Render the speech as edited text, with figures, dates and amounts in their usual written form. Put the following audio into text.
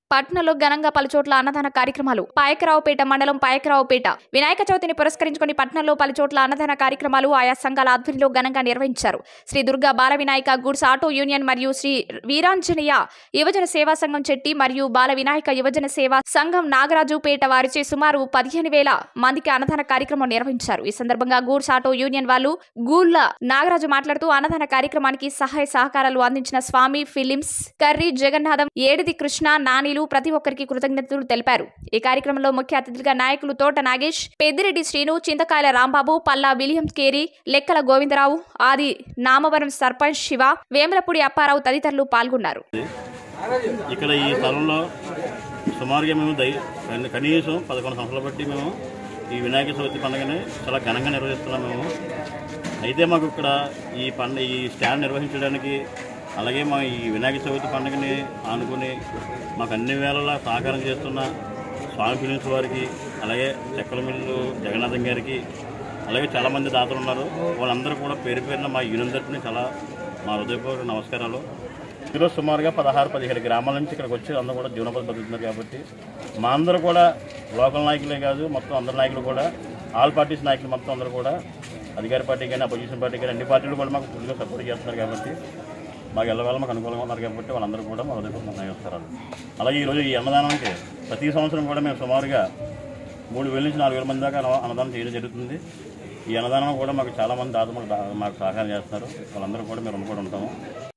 పట్నంలో ఘనంగా పలుచోట్ల అన్నదాన కార్యక్రమాలు. పాయకరావుపేట మండలం పాయకరావుపేట వినాయక చవితిని పురస్కరించుకుని పట్నంలో పలుచోట్ల అన్నదాన కార్యక్రమాలు ఆయా సంఘాల ఆధ్వర్యంలో ఘనంగా నిర్వహించారు. Shri Durga Bala Vinayaka goods auto union మరియు శ్రీ వీరాంజనేయ యువజన సేవా సంఘం చెట్టి మరియు బాల వినాయక యువజన సేవా సంఘం నాగరాజుపేట వారిచే సుమారు 15,000 మందికి అన్నదాన కార్యక్రమం నిర్వహించారు. ఈ సందర్భంగా గూడ్స్ ఆటో యూనియన్ వాళ్ళు గూళ్ల నాగరాజు మాట్లాడుతూ అన్నదాన కార్యక్రమానికి సహాయ సహకారాలు అందించిన స్వామి ఫిలిమ్స్, కర్రీ జగన్నాథం, ఏడిది కృష్ణ, నానీలు ప్రతి ఒక్కరికి కృతజ్ఞతలు తెలిపారు. ఈ కార్యక్రమంలో ముఖ్య అతిథులుగా నాయకులు తోట నాగేష్, పెద్దిరెడ్డి శ్రీను, చింతకాయల రాంబాబు, పల్లా విలియం కేరీ, లెక్కల గోవిందరావు, ఆది నామవరం సర్పంచ్ శివ, వేమలపూడి అప్పారావు తదితరులు పాల్గొన్నారు. ఇక్కడ ఈ స్థలంలో సుమారుగా మేము కనీసం 11 సంవత్సరాలు బట్టి మేము ఈ వినాయక చవితి పండుగని చాలా ఘనంగా నిర్వహిస్తున్నాం. మేము అయితే మాకు ఇక్కడ ఈ స్టాండ్ నిర్వహించడానికి అలాగే మా ఈ వినాయక చవితి పండుగని ఆనుకుని మాకు అన్ని వేళలా సహకారం చేస్తున్న స్వామి ఫిలిమ్స్ వారికి, అలాగే చెక్కల మిల్లు జగన్నాథం గారికి, అలాగే చాలామంది దాతలు ఉన్నారు. వాళ్ళందరూ కూడా పేరు పేరున మా యూనియన్ తరపున చాలా మా హృదయపూర్వక నమస్కారాలు. ఈరోజు సుమారుగా 16-17 గ్రామాల నుంచి ఇక్కడికి వచ్చి అందరూ కూడా జీవనోపాధి బతుకుతున్నారు. కాబట్టి మా అందరూ కూడా లోకల్ నాయకులే కాదు, మొత్తం అందరు నాయకులు కూడా, ఆల్ పార్టీస్ నాయకులు మొత్తం అందరూ కూడా, అధికార పార్టీ కానీ అపోజిషన్ పార్టీ కానీ అన్ని పార్టీలు కూడా మాకు ఫుల్గా సపోర్ట్ చేస్తున్నారు. కాబట్టి మాకు ఎల్లవేళ మాకు అనుకూలంగా ఉన్నారు. కాబట్టి వాళ్ళందరూ కూడా మా హృదయపూర్వక నమస్కారాలు. అలాగే ఈరోజు ఈ అన్నదానానికి ప్రతి సంవత్సరం కూడా మేము సుమారుగా 3,000 నుంచి 4,000 మంది దాకా అన్నదానం చేయడం జరుగుతుంది. ఈ అన్నదానం కూడా మాకు చాలామంది దాతలు మాకు సహకారం చేస్తున్నారు. వాళ్ళందరూ కూడా మేము రుణపడి ఉంటాము.